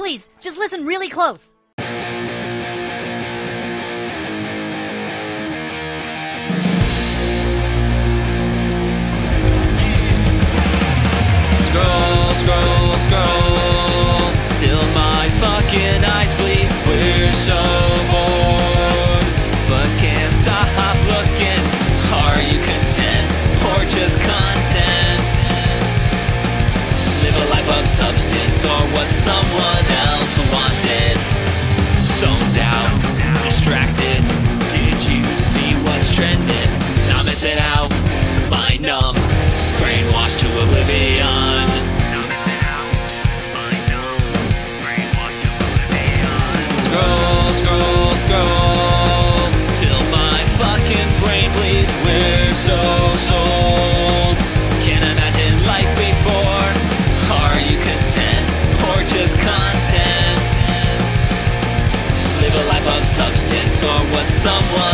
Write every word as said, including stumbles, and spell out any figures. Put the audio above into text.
Please, just listen really close. Scroll, scroll, scroll, till my fucking eyes bleed. We're so bored, but can't stop looking. Are you content, or just content? Live a life of substance, or what someone else wanted. Zoned out, distracted. Did you see what's trending? Not missing out, mind numb, brainwashed to oblivion. Scroll, scroll, scroll, till my fucking brain bleeds. We're so sold, can't imagine life before. Are you content, or just content? Live a life of substance, or what someone